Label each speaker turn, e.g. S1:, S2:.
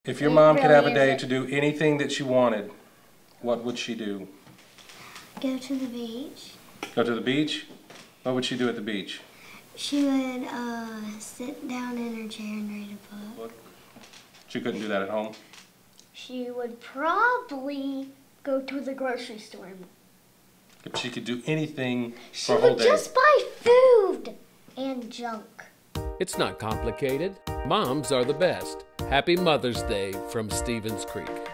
S1: If your mom could have a day to do anything that she wanted, what would she do?
S2: Go to the beach.
S1: Go to the beach? What would she do at the beach?
S2: She would sit down in her chair and read a book.
S1: She couldn't do that at home?
S3: She would probably go to the grocery store.
S1: If she could do anything for a whole day.
S3: She would just buy food and junk.
S4: It's not complicated. Moms are the best. Happy Mother's Day from Stevens Creek.